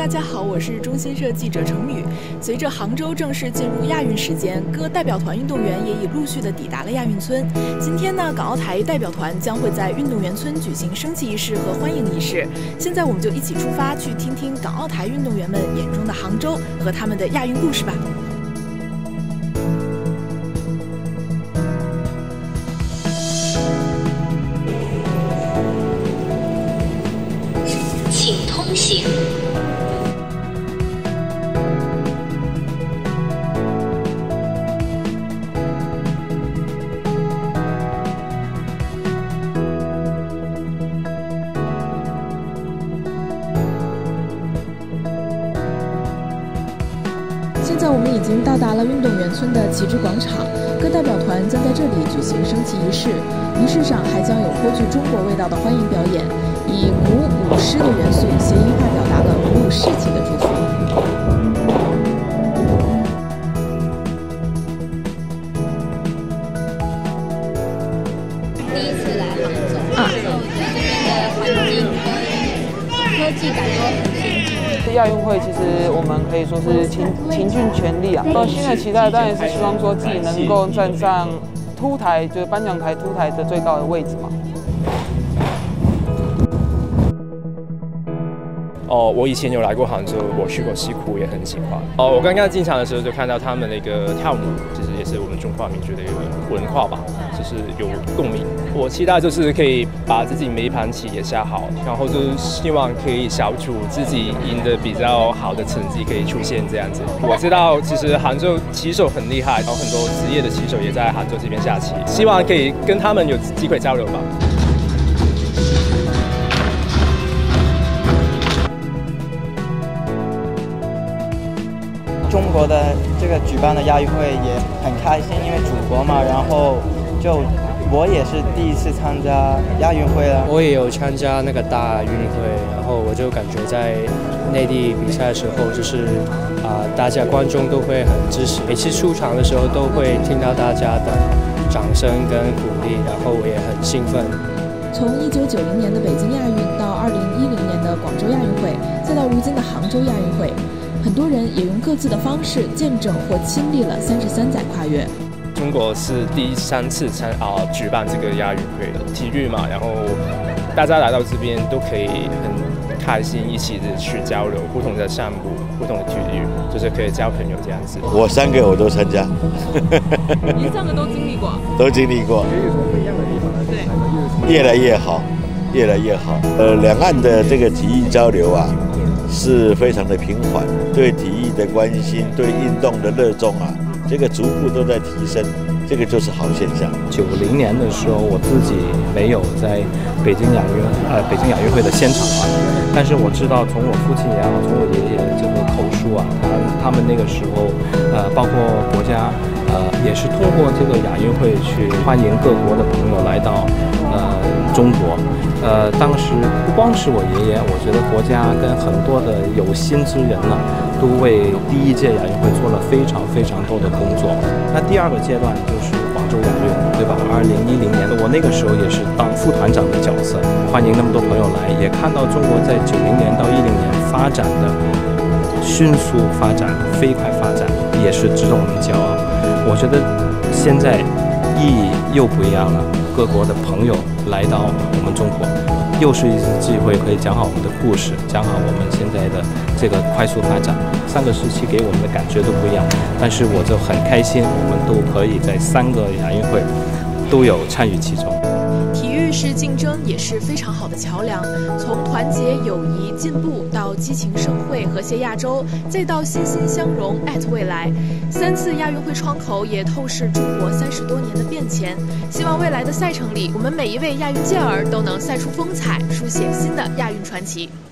家好，我是中新社记者程宇。随着杭州正式进入亚运时间，各代表团运动员也已陆续的抵达了亚运村。今天呢，港澳台代表团将会在运动员村举行升旗仪式和欢迎仪式。现在我们就一起出发，去听听港澳台运动员们眼中的杭州和他们的亚运故事吧。 请通行。 现在我们已经到达了运动员村的旗帜广场，各代表团将在这里举行升旗仪式。仪式上还将有颇具中国味道的欢迎表演，以鼓舞狮的元素谐音化表达了鼓舞士气的祝福。 第一次来杭州，然后对这边的环境跟科技感觉很先进。 亚运会其实我们可以说是倾尽全力啊。新的期待当然是希望说自己能够站上凸台，就是颁奖台凸台的最高的位置嘛。 我以前有来过杭州，我去过西湖，也很喜欢。我刚刚进场的时候就看到他们那个跳舞，其实也是我们中华民族的一个文化吧，就是有共鸣。我期待就是可以把自己每一盘棋也下好，然后就希望可以小组自己赢得比较好的成绩可以出现这样子。我知道其实杭州棋手很厉害，然后很多职业的棋手也在杭州这边下棋，希望可以跟他们有机会交流吧。 中国的这个举办的亚运会也很开心，因为祖国嘛，然后就我也是第一次参加亚运会了。 我也有参加那个大运会，然后我就感觉在内地比赛的时候，就是大家观众都会很支持，每次出场的时候都会听到大家的掌声跟鼓励，然后我也很兴奋。 从1990年的北京亚运到2010年的广州亚运会，再到如今的杭州亚运会，很多人也用各自的方式见证或亲历了33载跨越。 中国是第3次举办这个亚运会的体育嘛，然后大家来到这边都可以很开心，一起的去交流不同的项目、不同的体育，就是可以交朋友这样子。 我3个我都参加， 您3个都经历过？ 都经历过。 有什么不一样的地方呢？ 对，越来越好，越来越好。两岸的这个体育交流啊，是非常的频繁，对体育的关心，对运动的热衷啊，这个逐步都在提升，这个就是好现象。 90年的时候，我自己没有在北京亚运会的现场啊，但是我知道从我父亲也好，从我爷爷这个口述啊，他们那个时候包括国家也是通过这个亚运会去欢迎各国的朋友来到中国。当时不光是我爷爷，我觉得国家跟很多的有心之人呢，都为第1届亚运会做了非常非常多的工作。那第2个阶段就是广州亚运，对吧？2010年，我那个时候也是当副团长的角色，欢迎那么多朋友来，也看到中国在90年到10年发展的迅速发展、飞快发展，也是值得我们骄傲。我觉得现在意义又不一样了，各国的朋友来到我们中国，又是一次机会可以讲好我们的故事，讲好我们现在的这个快速发展。3个时期给我们的感觉都不一样，但是我就很开心，我们都可以在3个亚运会都有参与其中。 体育是竞争，也是非常好的桥梁。从团结、友谊、进步到激情盛会、和谐亚洲，再到欣欣相融未来，3次亚运会窗口也透视中国30多年的变迁。希望未来的赛程里，我们每一位亚运健儿都能赛出风采，书写新的亚运传奇。